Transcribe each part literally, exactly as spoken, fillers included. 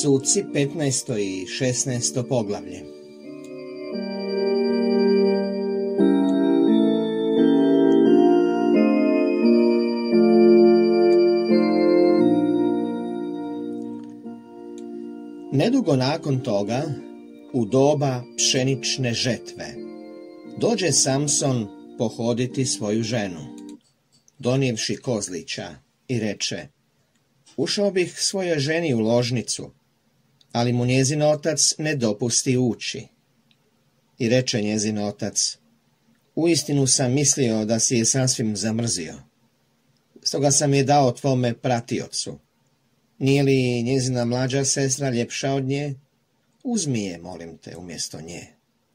Suci petnaesto i šesnaesto poglavlje. Nedugo nakon toga, u doba pšenične žetve, dođe Samson pohoditi svoju ženu, donijevši kozlića, i reče: ušao bih svojoj ženi u ložnicu, ali mu njezin otac ne dopusti ući. I reče njezin otac: uistinu sam mislio da si je sasvim zamrzio, stoga sam je dao tvome pratiocu. Nije li njezina mlađa sestra ljepša od nje? Uzmi je, molim te, umjesto nje.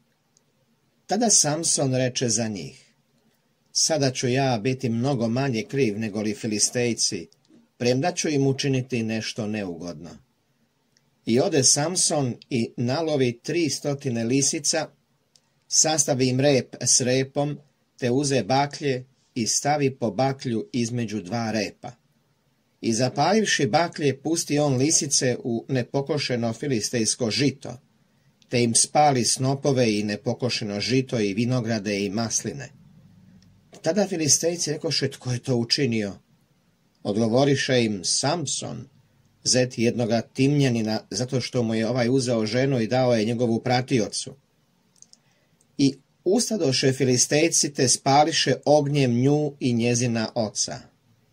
Tada Samson reče za njih: sada ću ja biti mnogo manje kriv nego li Filistejci, premda ću im učiniti nešto neugodno. I ode Samson i nalovi tri stotine lisica, sastavi im rep s repom, te uze baklje i stavi po baklju između dva repa. I zapalivši baklje, pusti on lisice u nepokošeno filistejsko žito, te im spali snopove i nepokošeno žito i vinograde i masline. Tada Filistejci rekoše: tko je to učinio? Odgovoriše im: Samson, zet jednoga Timljanina, zato što mu je ovaj uzeo ženu i dao je njegovu pratiocu. I ustadoše Filistejci te spališe ognjem nju i njezina oca.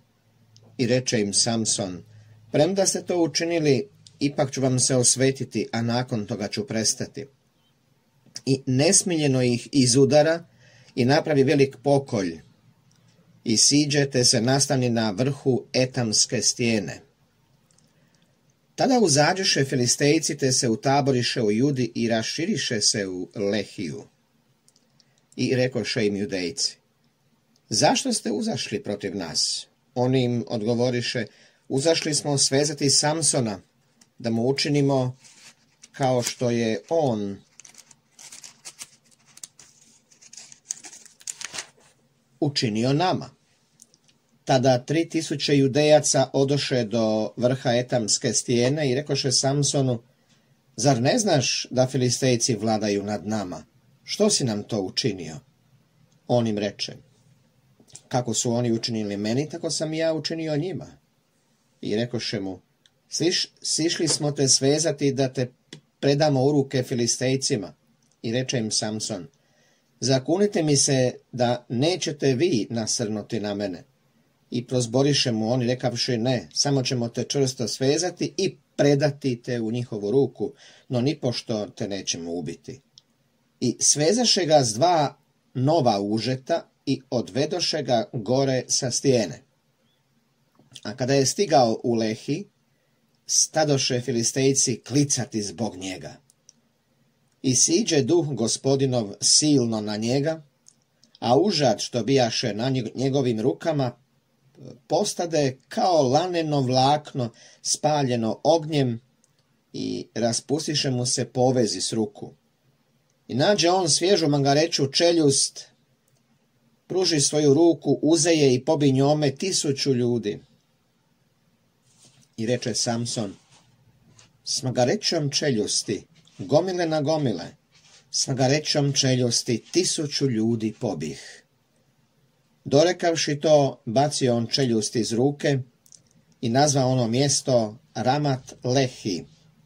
I reče im Samson: premda ste to učinili, ipak ću vam se osvetiti, a nakon toga ću prestati. I nesmiljeno ih izudara i napravi velik pokolj. I siđe te se nastani na vrhu Etamske stijene. Tada uzađeše Filistejci te se utaboriše u Judi i raširiše se u Lehiju. I rekoše im Judejci: zašto ste uzašli protiv nas? Oni im odgovoriše: uzašli smo svezati Samsona, da mu učinimo kao što je on učinio nama. Tada tri tisuće Judejaca odoše do vrha Etamske stijene i rekoše Samsonu: zar ne znaš da Filistejci vladaju nad nama? Što si nam to učinio? On im reče: kako su oni učinili meni, tako sam i ja učinio njima. I rekoše mu: Siš, sišli smo te svezati da te predamo u ruke Filistejcima. I reče im Samson: zakunite mi se da nećete vi nasrnuti na mene. I prozboriše mu oni, rekavši: ne, samo ćemo te čvrsto svezati i predati te u njihovu ruku, no nipošto te nećemo ubiti. I svezaše ga s dva nova užeta i odvedoše ga gore sa stijene. A kada je stigao u Lehi, stadoše Filistejci klicati zbog njega. I siđe duh gospodinov silno na njega, a užad što bijaše na njegovim rukama postade kao laneno vlakno spaljeno ognjem i raspustiše mu se povezi s ruku. I nađe on svježu mangareću čeljust, pruži svoju ruku, uzeje i pobi njome tisuću ljudi. I reče Samson: s magarećom čeljusti, gomile na gomile, s magarećom čeljusti tisuću ljudi pobih. Dorekavši to, bacio on čeljust iz ruke i nazvao ono mjesto Ramat Lehi.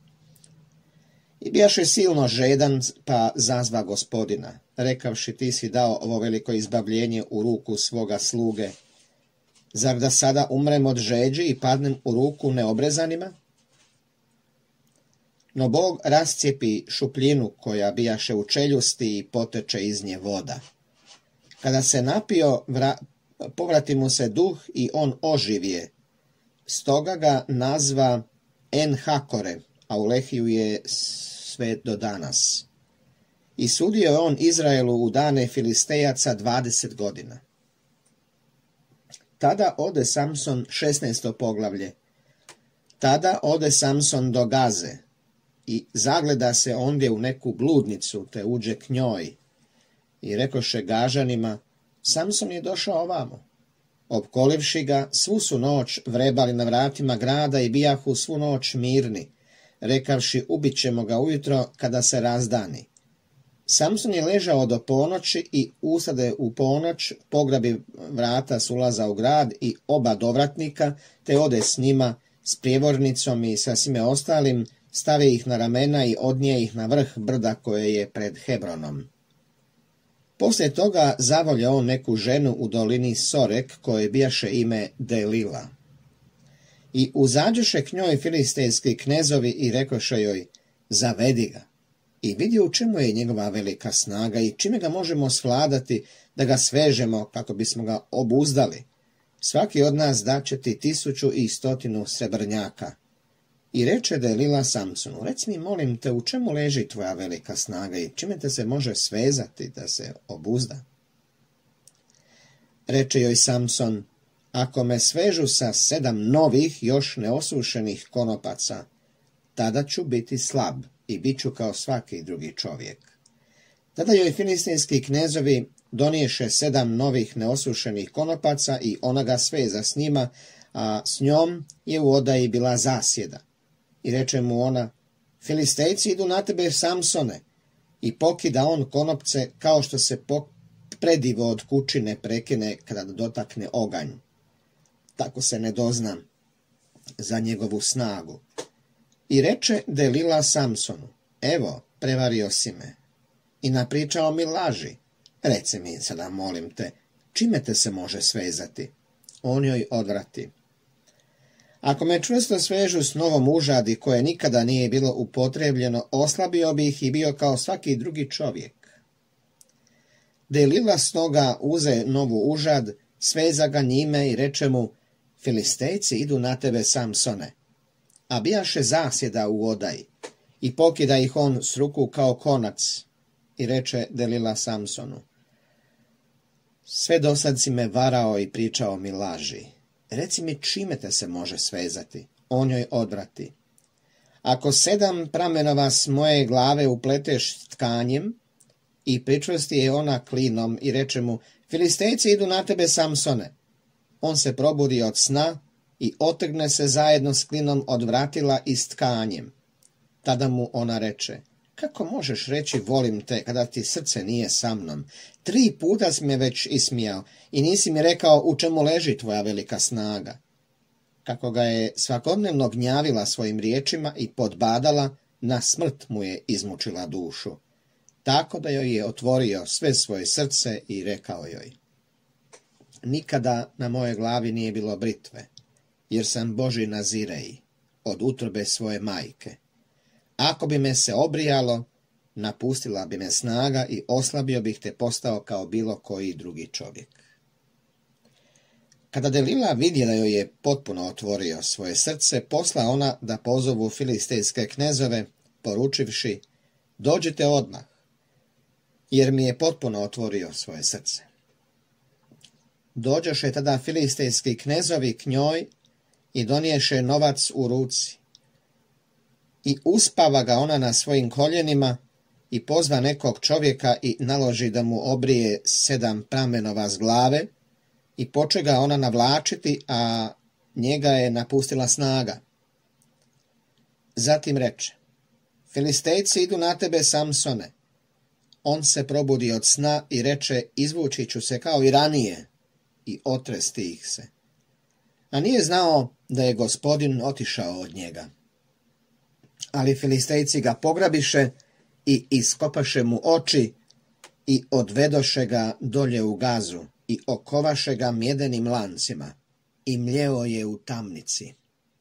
I bijaše silno žedan, pa zazva gospodina, rekavši: ti si dao ovo veliko izbavljenje u ruku svoga sluge. Zar da sada umrem od žeđi i padnem u ruku neobrezanima? No Bog rascijepi šupljinu koja bijaše u čeljusti i poteče iz nje voda. Kada se napio, vra... povrati mu se duh i on oživje. Stoga ga nazva En-Hakore, a u Lehiju je sve do danas. I sudio je on Izraelu u dane Filistejaca dvadeset godina. Tada ode Samson, šesnaesto poglavlje. Tada ode Samson do Gaze i zagleda se ondje u neku bludnicu, te uđe k njoj. I rekoše Gažanima: Samson je došao ovamo. Opkolivši ga, svu su noć vrebali na vratima grada i bijahu svu noć mirni, rekavši ubit ćemo ga ujutro kada se razdani. Samson je ležao do ponoći i usade u ponoć, pograbi vrata s ulaza u grad i oba dovratnika, te ode s njima, s prijevornicom i sa svime ostalim, stavi ih na ramena i odnije ih na vrh brda koje je pred Hebronom. Poslije toga zavolje on neku ženu u dolini Sorek, koje bijaše ime Delila. I uzađeše k njoj filistejski knezovi i rekoše joj, zavedi ga. I vidi u čemu je njegova velika snaga i čime ga možemo svladati, da ga svežemo kako bismo ga obuzdali. Svaki od nas daće ti tisuću i stotinu srebrnjaka. I reče Delila Samsonu, reci mi molim te u čemu leži tvoja velika snaga i čime te se može svezati da se obuzda. Reče joj Samson, ako me svežu sa sedam novih još neosušenih konopaca, tada ću biti slab i bit ću kao svaki drugi čovjek. Tada joj filistinski knezovi doniješe sedam novih neosušenih konopaca i ona ga sveza s njima, a s njom je u odaji bila zasjeda. I reče mu ona, Filistejci idu na tebe, Samsone, i pokida on konopce kao što se predivo od kućine prekine kada dotakne oganj. Tako se ne dozna za njegovu snagu. I reče Delila Samsonu, evo, prevario si me i napričao mi laži. Reci mi sada, molim te, čime te se može svezati? On joj odvrati. Ako me čvrsto svežu s novom užadi koje nikada nije bilo upotrebljeno, oslabio bih i bio kao svaki drugi čovjek. Delila stoga uze novu užad, sveza ga njime i reče mu, Filistejci idu na tebe, Samsone. A bijaše zasjeda u odaji i pokida ih on s ruku kao konac. I reče Delila Samsonu, sve dosad si me varao i pričao mi laži. Reci mi čime te se može svezati? On joj odvrati. Ako sedam pramenova s moje glave upleteš tkanjem i pričvrsti je ona klinom i reče mu, Filistejci idu na tebe, Samsone. On se probudi od sna i otrgne se zajedno s klinom od vratila i s tkanjem. Tada mu ona reče, kako možeš reći volim te kada ti srce nije sa mnom? Tri puta si me već ismijao i nisi mi rekao u čemu leži tvoja velika snaga. Kako ga je svakodnevno gnjavila svojim riječima i podbadala, na smrt mu je izmučila dušu. Tako da joj je otvorio sve svoje srce i rekao joj, nikada na moje glavi nije bilo britve, jer sam Božji nazirej od utrobe svoje majke. Ako bi me se obrijalo, napustila bi me snaga i oslabio bih te postao kao bilo koji drugi čovjek. Kada Delila vidje da joj je potpuno otvorio svoje srce, posla ona da pozovu filistejske knezove, poručivši, dođite odmah, jer mi je potpuno otvorio svoje srce. Dođoše tada filistejski knezovi k njoj i doniješe novac u ruci. I uspava ga ona na svojim koljenima i pozva nekog čovjeka i naloži da mu obrije sedam pramenova s glave i poče ga ona navlačiti, a njega je napustila snaga. Zatim reče, Filistejci idu na tebe, Samsone. On se probudi od sna i reče, izvući ću se kao i ranije i otresti ih se. A nije znao da je Gospodin otišao od njega. Ali Filistejci ga pograbiše i iskopaše mu oči i odvedoše ga dolje u Gazu i okovaše ga mjedenim lancima i mljeo je u tamnici.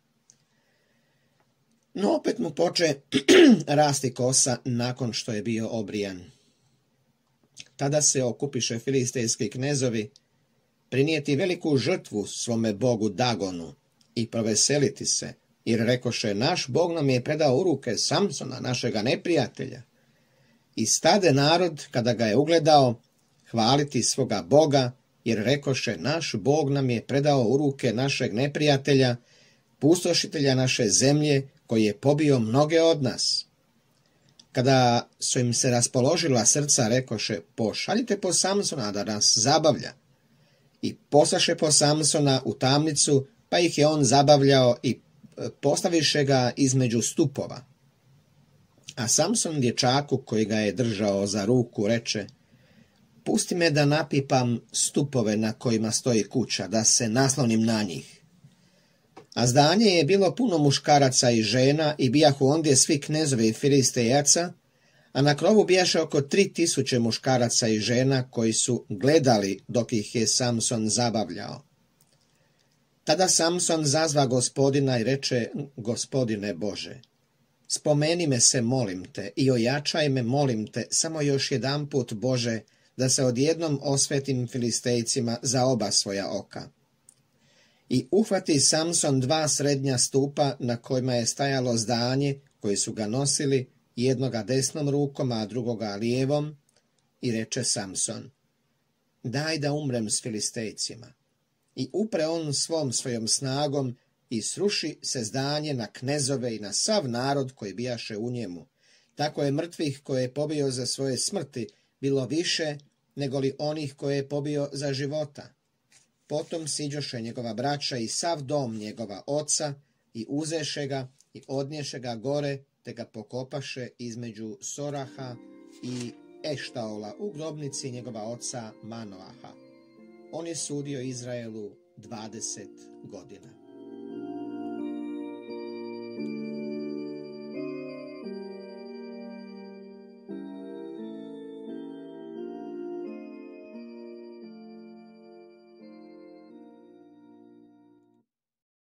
No opet mu poče rasti kosa nakon što je bio obrijan. Tada se okupiše filistejski knezovi prinijeti veliku žrtvu svome bogu Dagonu i proveseliti se, jer rekoše, naš Bog nam je predao u ruke Samsona, našega neprijatelja. I stade narod, kada ga je ugledao, hvaliti svoga Boga, jer rekoše, naš Bog nam je predao u ruke našeg neprijatelja, pustošitelja naše zemlje, koji je pobio mnoge od nas. Kada su im se raspoložila srca, rekoše, pošaljite po Samsona da nas zabavlja. I poslaše po Samsona u tamnicu, pa ih je on zabavljao i postaviše ga između stupova. A Samson dječaku koji ga je držao za ruku reče: pusti me da napipam stupove na kojima stoji kuća, da se naslonim na njih. A zdanje je bilo puno muškaraca i žena i bijahu ondje svi knezovi Filistejaca, a na krovu bijaše oko tri tisuće muškaraca i žena koji su gledali dok ih je Samson zabavljao. Tada Samson zazva Gospodina i reče: Gospodine Bože, spomeni me se, molim te, i ojačaj me, molim te, samo još jedanput, Bože, da se odjednom osvetim Filistejcima za oba svoja oka. I uhvati Samson dva srednja stupa na kojima je stajalo zdanje, koji su ga nosili, jednoga desnom rukom, a drugoga lijevom, i reče Samson: daj da umrem s Filistejcima. I upre on svom svojom snagom i sruši se zdanje na knezove i na sav narod koji bijaše u njemu. Tako je mrtvih koje je pobio za svoje smrti bilo više nego li onih koje je pobio za života. Potom siđoše njegova braća i sav dom njegova oca i uzeše ga i odnješe ga gore, te ga pokopaše između Soraha i Eštaola u grobnici njegova oca Manoaha. On je sudio Izraelu dvadeset godina.